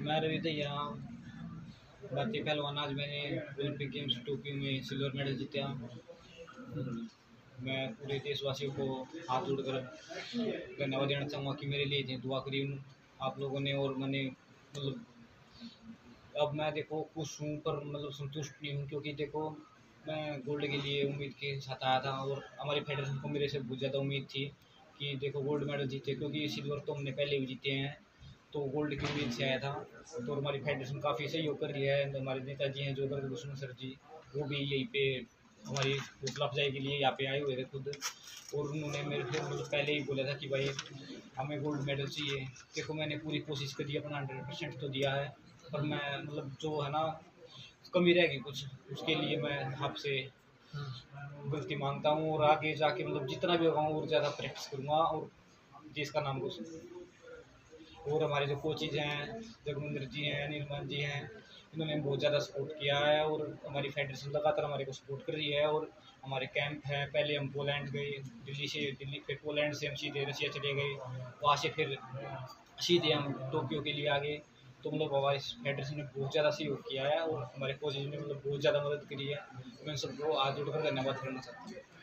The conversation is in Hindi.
मैं रवि दहिया भारतीय पहलवान। आज मैंने ओलंपिक गेम्स टोक्यो में सिल्वर मेडल जीता। मैं पूरे देशवासियों को हाथ जोड़कर धन्यवाद देना चाहूँगा कि मेरे लिए दुआ करी आप लोगों ने। और मैंने मतलब अब मैं देखो खुश हूँ, पर मतलब संतुष्ट नहीं हूँ, क्योंकि देखो मैं गोल्ड के लिए उम्मीद के साथ आया था और हमारी फेडरेशन को मेरे से बहुत ज़्यादा उम्मीद थी कि देखो गोल्ड मेडल जीते, क्योंकि सिल्वर तो हमने पहले भी जीते हैं। तो गोल्ड की उम्मीद से आया था। तो हमारी फेडरेशन काफ़ी सहयोग कर रही है। हमारे नेताजी हैं जो भूषण सर जी, वो भी यहीं पे हमारी हौसला अफजाई के लिए यहाँ पे आए हुए थे खुद। और उन्होंने मेरे को मतलब पहले ही बोला था कि भाई हमें गोल्ड मेडल चाहिए। देखो मैंने पूरी कोशिश करी, अपना 100% तो दिया है, पर मैं मतलब जो है ना कमी रहेगी कुछ, उसके लिए मैं आपसे गलती मांगता हूँ। और आगे जाके मतलब जितना भी होगा और ज़्यादा प्रैक्टिस करूँगा और देश का नाम रोशन। और हमारे जो कोचिज हैं, जगमंदिर जी हैं, निर्मल जी हैं, इन्होंने बहुत ज़्यादा सपोर्ट किया है। और हमारी फेडरेशन लगातार हमारे को सपोर्ट कर रही है। और हमारे कैंप हैं, पहले हम पोलैंड गए, दिल्ली फिर पोलैंड से हम सीधे रशिया चले गए, वहाँ से फिर सीधे हम टोक्यो के लिए आ गए। तो मतलब हमारी फेडरेशन ने बहुत ज़्यादा सहयोग किया है और हमारे कोचिज ने मतलब बहुत ज़्यादा मदद करी है। मैं सबको हाथ जोड़कर धन्यवाद करना चाहता हूँ।